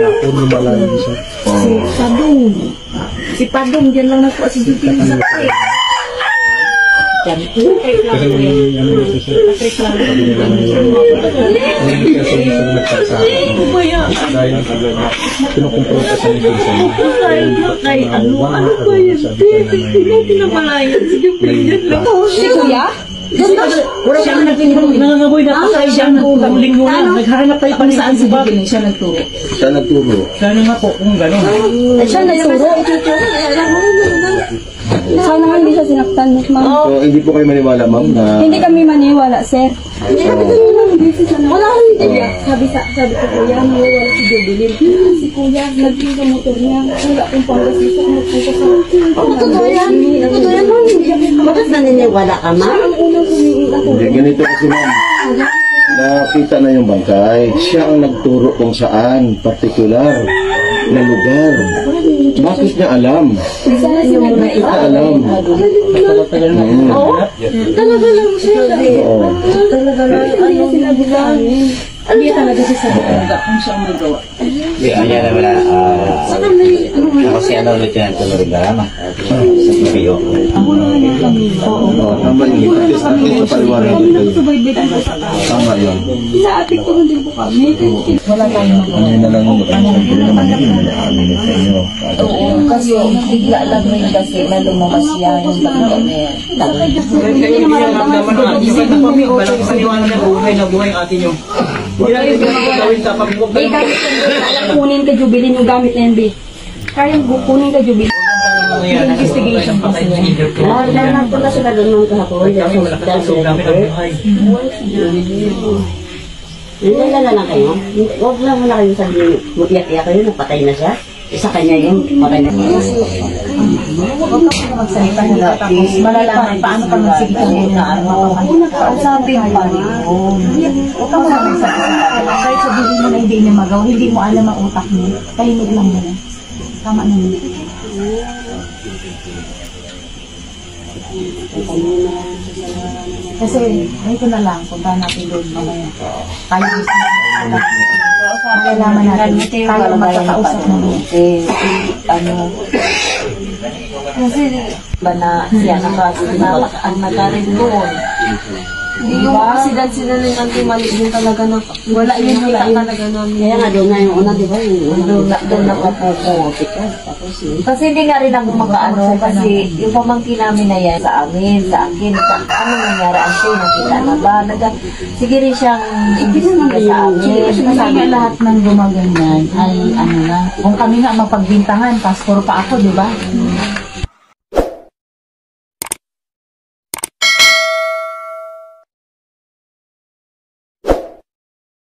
Puro malayo siya. Si Padong. Si Padong, dyan lang nakuha si Jupin sa kay. Dyan po. Trip lang po yan. Trip lang. Dahil pinukumpronta sa nito sa Kay ano ba yan? Hindi na malayan si Jupin dyan lang. Si Kuya? Siya nangangaboy na patay siya ng linggo na. Naghahanap tayo pa saan si Bob. Siya nagturo. Siya nagturo. Sana nga po kung gano'n. Siya nagturo. Sana nga hindi siya sinaktan, ma'am. So, hindi po kayo maniwala, ma'am, na... Hindi kami maniwala, sir. Wala akong hindi. Sabi ko, Kuya, mawawala si Jubilin. Si Kuya, nagping sa motor niya. Wala akong pangkasisa. Magpunta sa... Totoo yan. Totoo yan, ma'am. Bakit naniniwala ka, ma'am? Ang unang humingi ako. Hindi, ganito kasi, ma'am. Nakita na yung bangkay. Siya ang nagturo kung saan, particular na lugar. Bakit niya alam? Bakit niya alam? Talaga lang siya. Talaga lang. Ano sinabi sa amin? Hindi talaga siya sa buong kung siya ang magawa. Hindi, ayan na wala. Ako si ano, Lieutenant Colonel Garama. Sa PPO. Oo, tama yun. At least napaliwanag dito. Tama yun. Inaapik ko din po kami. Wala tayong magawa. Ano na lang yun? Ano naman yun? Ano sa inyo? Oo, kasi bigla lang rin kasi na lumabas yan yung bakit. Hindi naman na isip na kami, walang paniwala na buhay ang atin yung. Hindi natin gawin sa pagbuwag. Gamit kang kunin ka Jubilin yung gamit na yan, B. Kayang kunin ka Jubilin. Investigation pa sa inyo. Napunta sila doon nung kahapon. Kami malakang so gamit ang buhay. Nalala lang kayo. Huwag lang muna kayo sabihin. Mag-iyak-iyak kayo, napatay na siya. Isa kanya yung patay na siya. Huwag ka magsalita nila. Tapos malalaman paano ka magsigita mo na ano. Sabi pa rin. Huwag ka magsalita. Kahit sabihin mo na hindi niya magawa, hindi mo alam ang utak mo. Tahimik lang mo. Tama naman. Kasi, ito na lang, punta natin doon mamaya. Tayo gusto na malalaman natin, tayo magkakausap mo doon. Kasi ba na siya ang nagarin doon. Yung accident sila ng anti-mali din talaga na wala yung nakita talaga namin. Kaya nga doon na yung una, di ba? Doon na kapupo. Kasi hindi nga rin ako makaano kasi yung pamangkin namin na yan sa amin, sa akin. Ano nangyari ang siya, nakita na ba? Sige rin siyang imbestiga sa amin. Kasi nga lahat ng gumaganyan ay ano na, kung kami nga mapagbintangan, pastor pa ako, di ba?